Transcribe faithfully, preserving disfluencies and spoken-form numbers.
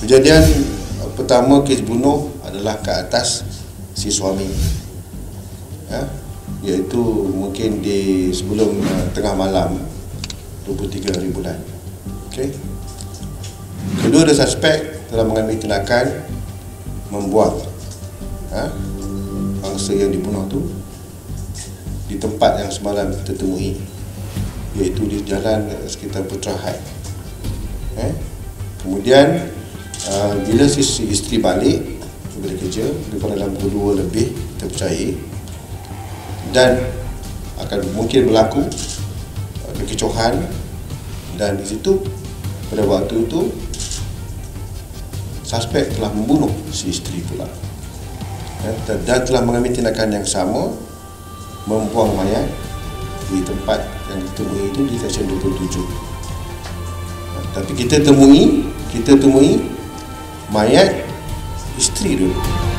Kejadian pertama kes bunuh adalah ke atas si suami, ya, iaitu mungkin di sebelum uh, tengah malam dua puluh tiga hari bulan. Okay. Kedua ada suspek telah mengambil tindakan membuang ha, bangsa yang dibunuh tu di tempat yang semalam kita temui, iaitu di jalan sekitar Putra High. Eh? Kemudian uh, bila si isteri balik daripada kerja, daripada dalam pukul dua lebih kita percaya, dan akan mungkin berlaku uh, kekecohan, dan di situ pada waktu itu suspek telah membunuh si isteri pula, eh? dan telah mengambil tindakan yang sama, membuang mayat di tempat yang ditemui itu di seksyen dua puluh tujuh. Tapi kita temui, kita temui mayat isteri dulu.